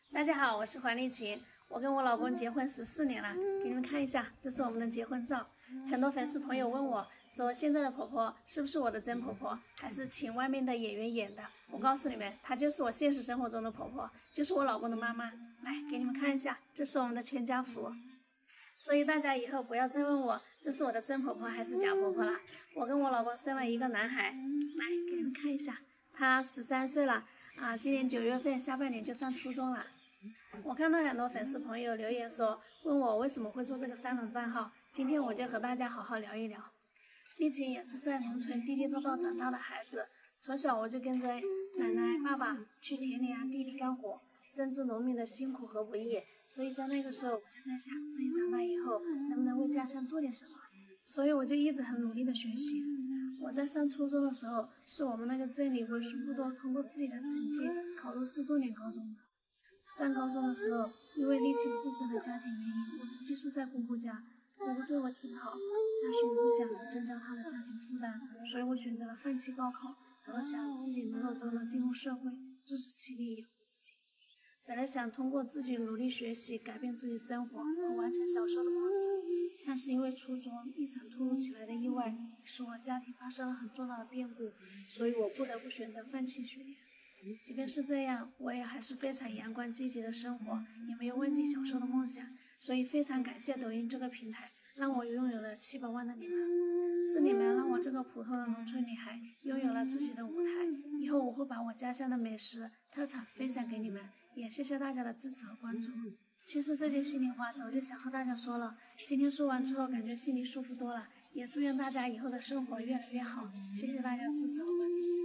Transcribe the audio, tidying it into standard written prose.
大家好，我是黄丽琴，我跟我老公结婚14年了，给你们看一下，这是我们的结婚照。很多粉丝朋友问我说，现在的婆婆是不是我的真婆婆，还是请外面的演员演的？我告诉你们，她就是我现实生活中的婆婆，就是我老公的妈妈。来，给你们看一下，这是我们的全家福。所以大家以后不要再问我，这是我的真婆婆还是假婆婆了。我跟我老公生了一个男孩，来给你们看一下，他13岁了啊，今年9月份下半年就上初中了。我看到很多粉丝朋友留言说，问我为什么会做这个3人账号，今天我就和大家好好聊一聊。丽琴也是在农村地地道道长大的孩子，从小我就跟着奶奶、爸爸去田里地里干活，深知农民的辛苦和不易，所以在那个时候我就在想，自己长大以后能不能为家乡做点什么，所以我就一直很努力的学习。我在上初中的时候，是我们那个镇里为数不多通过自己的成绩考入市重点高中的。上高中的时候，因为丽琴自身的家庭原因，我是寄宿在姑姑家，姑姑对我挺好，但是我不想增加她的家庭负担，所以我选择了放弃高考，我想自己能够早点进入社会，自食其力，养活自己。本来想通过自己努力学习改变自己生活和完成小时候的梦想，但是因为初中一场突如其来的意外，使我家庭发生了很重大的变故，所以我不得不选择放弃学业。即便是这样，我也还是非常阳光积极的生活，也没有忘记小时候的梦想，所以非常感谢抖音这个平台，让我拥有了700万的你们，是你们让我这个普通的农村女孩拥有了自己的舞台，以后我会把我家乡的美食特产分享给你们，也谢谢大家的支持和关注。其实这句心里话早就想和大家说了，今天说完之后感觉心里舒服多了，也祝愿大家以后的生活越来越好，谢谢大家支持和关注。